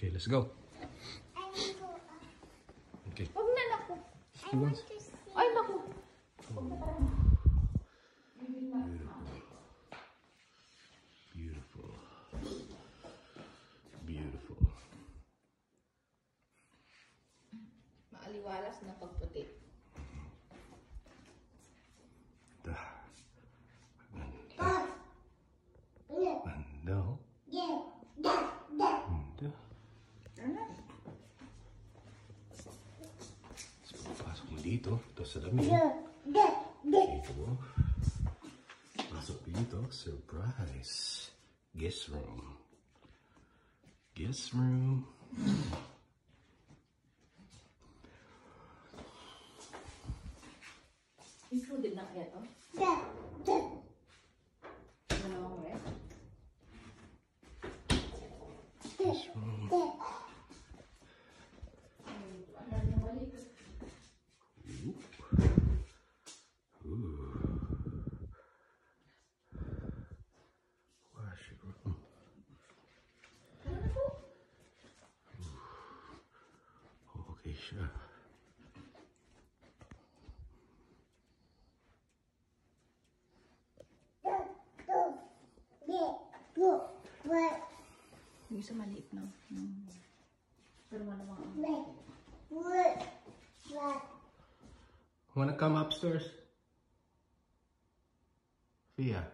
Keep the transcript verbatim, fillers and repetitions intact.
Okay, let's go. Okay. Huwag na, naku. She wants... Ay, naku. Beautiful. Beautiful. Maaliwalas na pagputi. No. So, pasok mo dito. Ito sa dami. Dito. Pasok dito. Surprise. Guest room. Guest room. Included na kaya to? Ano eh? Guest room. Okay, sure. Yung isa maliit na. Hmm. Pero wala mga... Wanna come upstairs? Fia?